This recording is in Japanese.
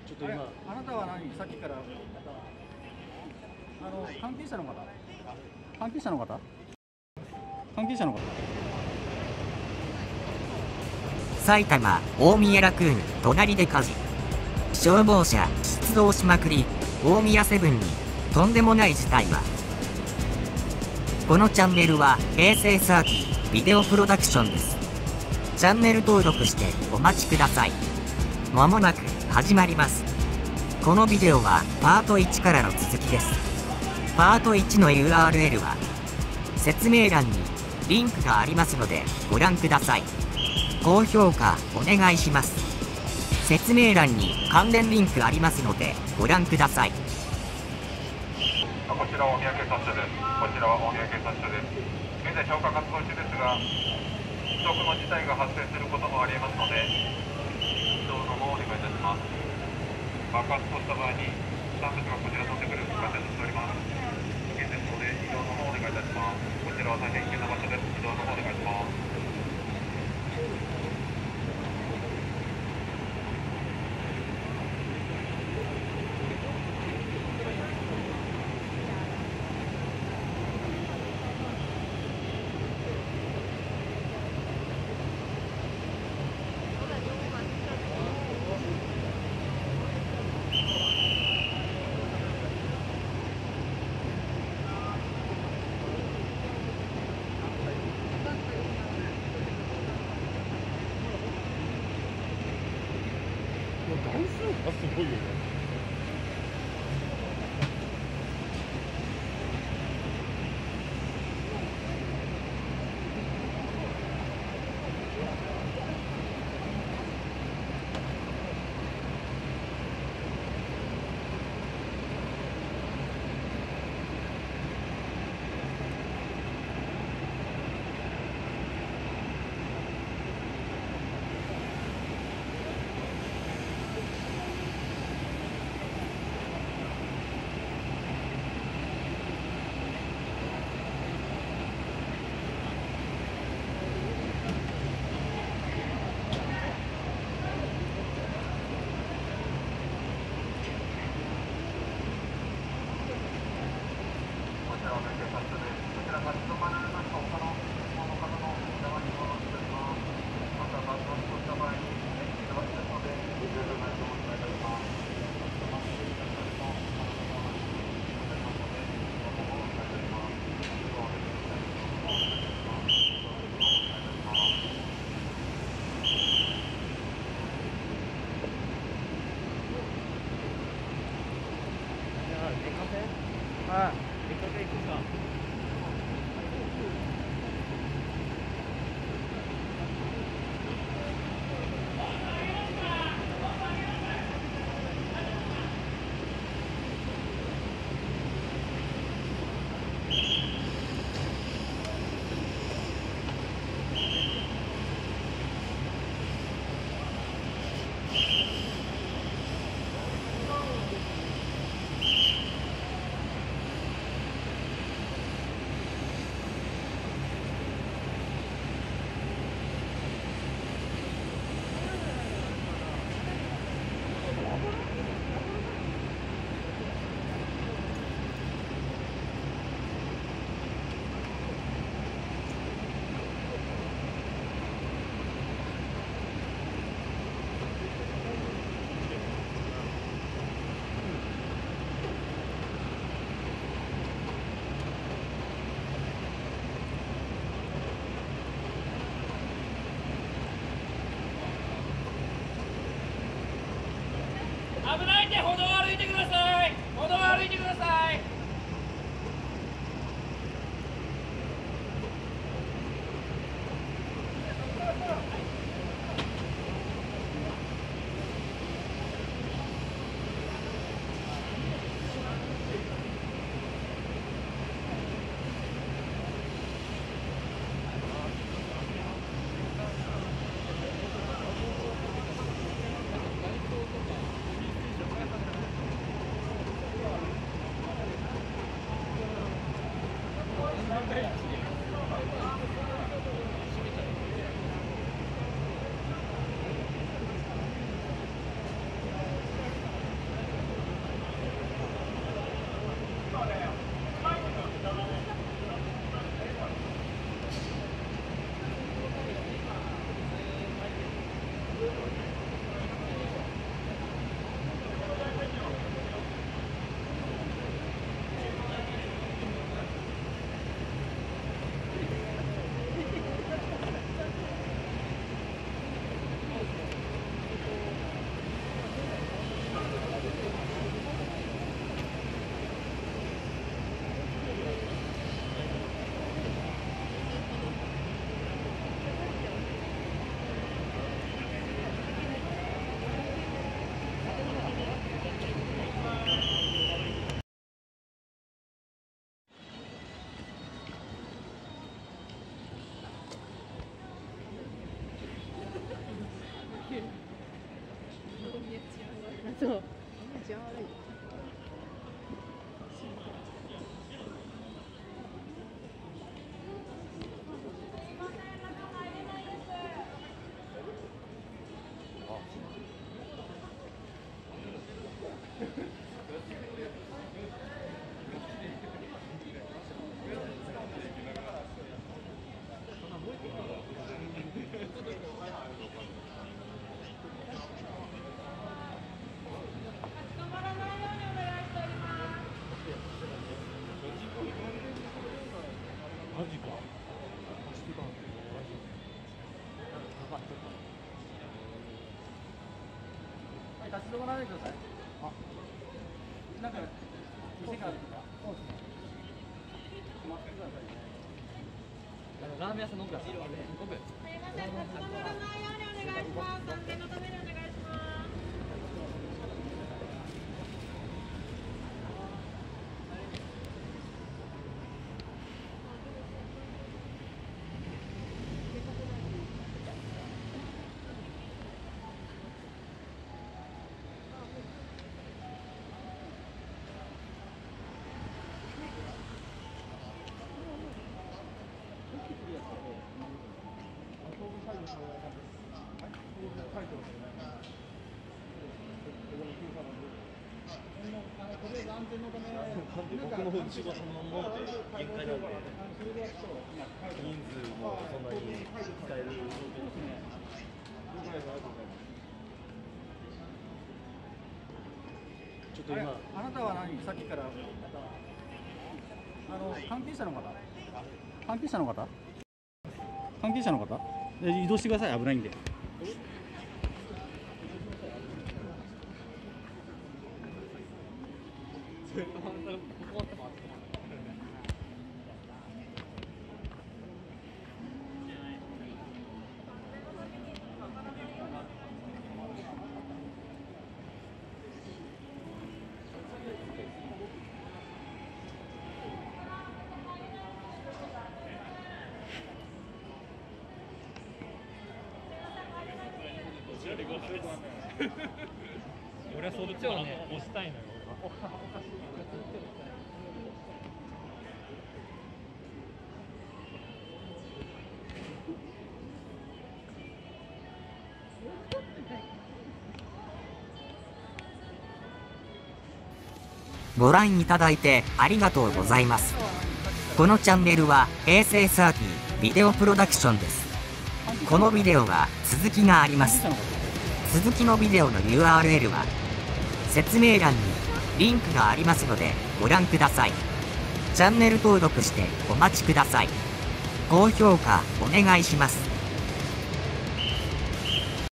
ちょっと今、 あなたは何、さっきから関係者の方、関係者の方、関係者の方。 埼玉大宮ラクーン隣で火事、消防車出動しまくり、大宮セブンにとんでもない事態が。このチャンネルは平成サーティビデオプロダクションです。チャンネル登録してお待ちください。まもなく始まります。このビデオはパート1からの続きです。パート1の URL は説明欄にリンクがありますのでご覧ください。高評価お願いします。説明欄に関連リンクありますのでご覧ください。 こちらは大宮警察署です。こちらは大宮警察署です。現在消火活動中ですが、不測の事態が発生することもありえますので、移動の方をお願いいたします。爆発をした場合に、スタッフがこちら取ってくる仮説しております。危険ですので、移動の方をお願いいたします。こちらは大変危険な場所です。移動の方お願いします。 段数がすごいよね。 はい、出かけ行くか。危ないんで歩道を歩いてください。歩道を歩いてください。 そう。治安悪い。 マジか。 はい、立ち止まらないでください。なんか店があるとか。そうですね。止まってくださいね。ラーメン屋さんの奥だ。奥。 すいません、立ち止まらないようにお願いします。安全のためにお願いします。 僕の仕事のもので限界なんで、人数もそんなに使える状況ですね。ちょっと今、 あなたは何？さっきから関係者の方？関係者の方？関係者の方？移動してください。危ないんで。 俺はそっちをね、押したいのよ。 ご覧いただいてありがとうございます。このチャンネルは平成30ビデオプロダクションです。このビデオは続きがあります。続きのビデオの URL は説明欄にリンクがありますのでご覧ください。チャンネル登録してお待ちください。高評価お願いします。